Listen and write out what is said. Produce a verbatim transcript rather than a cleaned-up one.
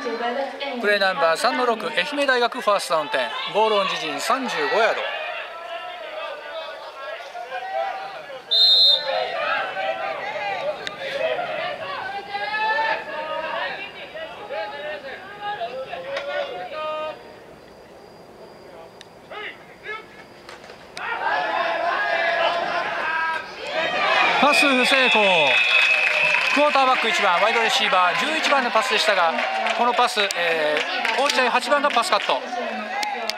プレーナンバーさんのろく、愛媛大学ファーストダウン点、ボールオン自陣さんじゅうごヤード。パス不成功。クォーターバックいちばん、ワイドレシーバーじゅういちばんのパスでしたが、このパス、えー、落合はちばんがパスカット。